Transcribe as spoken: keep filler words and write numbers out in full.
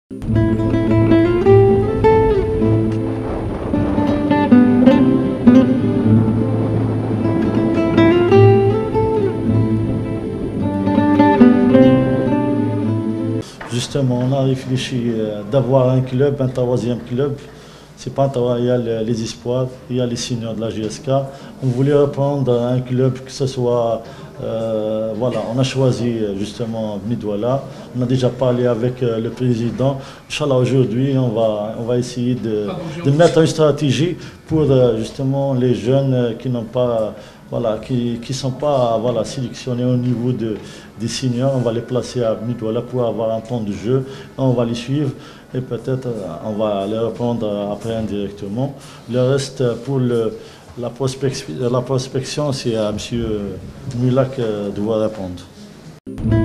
Justement, on a réfléchi d'avoir un club, un troisième club. C'est pas un travail, il y a les espoirs, il y a les seniors de la J S K. On voulait reprendre un club que ce soit, euh, voilà, on a choisi justement Bnidwala. On a déjà parlé avec le président. Inch'Allah, aujourd'hui, on va, on va essayer de, de mettre une stratégie pour justement les jeunes qui n'ont pas, voilà, qui ne sont pas voilà, sélectionnés au niveau de, des seniors. On va les placer à Bnidwala pour avoir un temps de jeu. On va les suivre. Et peut-être on va les reprendre après indirectement. Le reste, pour le, la, prospection, la prospection, c'est à M. Mulak de devoir répondre.